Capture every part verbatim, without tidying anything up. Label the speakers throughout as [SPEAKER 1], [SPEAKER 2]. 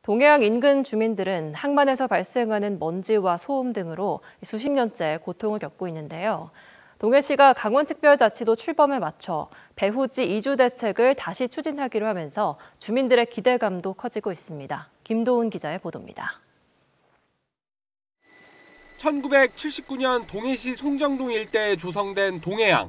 [SPEAKER 1] 동해안 인근 주민들은 항만에서 발생하는 먼지와 소음 등으로 수십 년째 고통을 겪고 있는데요. 동해시가 강원특별자치도 출범에 맞춰 배후지 이주 대책을 다시 추진하기로 하면서 주민들의 기대감도 커지고 있습니다. 김도훈 기자의 보도입니다.
[SPEAKER 2] 천구백칠십구 년 동해시 송정동 일대에 조성된 동해항.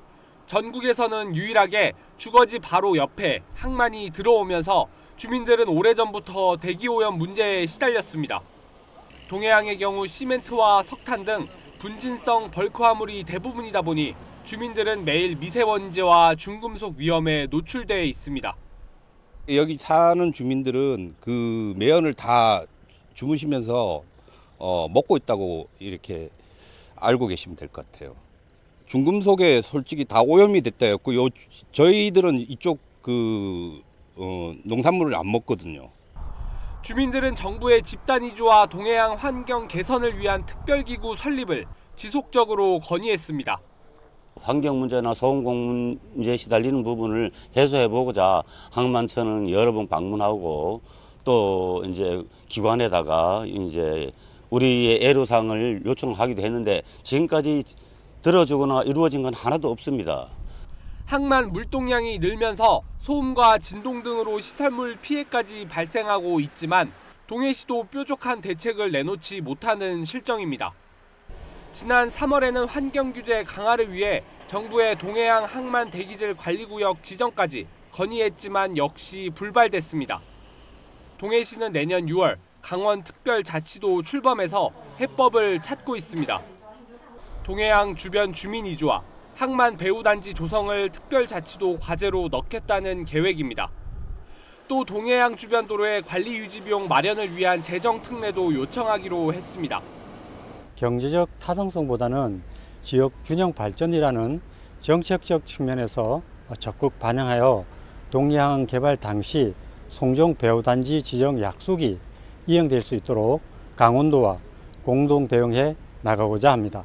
[SPEAKER 2] 전국에서는 유일하게 주거지 바로 옆에 항만이 들어오면서 주민들은 오래전부터 대기오염 문제에 시달렸습니다. 동해항의 경우 시멘트와 석탄 등 분진성 벌크 화물이 대부분이다 보니 주민들은 매일 미세먼지와 중금속 위험에 노출돼 있습니다.
[SPEAKER 3] 여기 사는 주민들은 그 매연을 다 주무시면서 어, 먹고 있다고 이렇게 알고 계시면 될 것 같아요. 중금속에 솔직히 다 오염이 됐다 했고, 요 저희들은 이쪽 그 어, 농산물을 안 먹거든요.
[SPEAKER 2] 주민들은 정부의 집단 이주와 동해안 환경 개선을 위한 특별기구 설립을 지속적으로 건의했습니다.
[SPEAKER 4] 환경 문제나 소음공 문제에 시달리는 부분을 해소해보고자 항만청은 여러 번 방문하고 또 이제 기관에다가 이제 우리의 애로사항을 요청하기도 했는데 지금까지 들어주거나 이루어진 건 하나도 없습니다.
[SPEAKER 2] 항만 물동량이 늘면서 소음과 진동 등으로 시설물 피해까지 발생하고 있지만 동해시도 뾰족한 대책을 내놓지 못하는 실정입니다. 지난 삼월에는 환경규제 강화를 위해 정부의 동해안 항만 대기질 관리구역 지정까지 건의했지만 역시 불발됐습니다. 동해시는 내년 유월 강원특별자치도 출범해서 해법을 찾고 있습니다. 동해안 주변 주민 이주와 항만 배후단지 조성을 특별자치도 과제로 넣겠다는 계획입니다. 또 동해안 주변 도로의 관리 유지 비용 마련을 위한 재정 특례도 요청하기로 했습니다.
[SPEAKER 5] 경제적 타당성보다는 지역 균형 발전이라는 정책적 측면에서 적극 반영하여 동해안 개발 당시 송정 배후단지 지정 약속이 이행될 수 있도록 강원도와 공동 대응해 나가고자 합니다.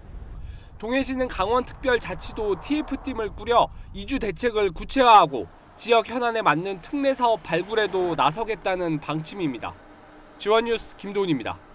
[SPEAKER 2] 동해시는 강원특별자치도 티에프팀을 꾸려 이주 대책을 구체화하고 지역 현안에 맞는 특례 사업 발굴에도 나서겠다는 방침입니다. 지원뉴스 김도훈입니다.